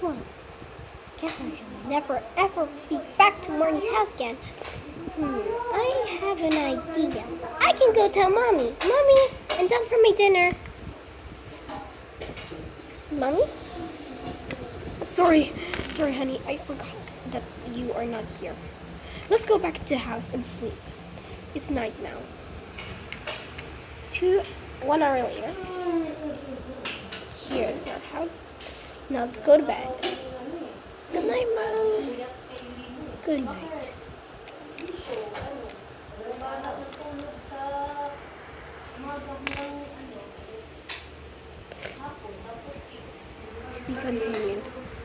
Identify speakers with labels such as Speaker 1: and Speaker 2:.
Speaker 1: Well, guess I shall never ever be back to Marnie's house again. I have an idea. I can go tell Mommy. Mommy, I'm done for my dinner. Mommy? Sorry, honey. I forgot that you are not here. Let's go back to the house and sleep. It's night now. 1 hour later. Here's our house. Now let's go to bed. Good night, Mom. Good night. To be continued.